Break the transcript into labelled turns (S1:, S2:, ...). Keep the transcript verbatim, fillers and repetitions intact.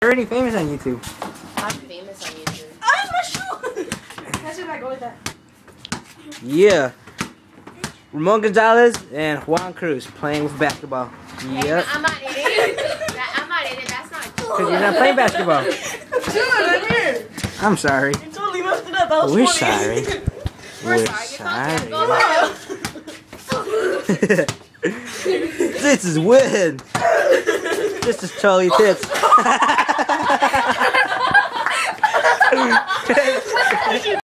S1: You're already famous on YouTube.
S2: I'm famous on YouTube.
S3: I'm a shoe. That's where I go with that.
S1: Yeah. Ramon Gonzalez and Juan Cruz playing with basketball.
S2: Hey,
S1: Yep.
S2: I'm not in it. That, I'm not in it. That's not cool.
S1: Because you're not playing basketball.
S3: Dude, I'm here.
S1: I'm sorry.
S3: You totally messed it up. That was
S1: We're
S3: funny.
S1: sorry.
S2: We're,
S1: We're
S2: sorry.
S1: sorry. This is win. This is Charlie Tits.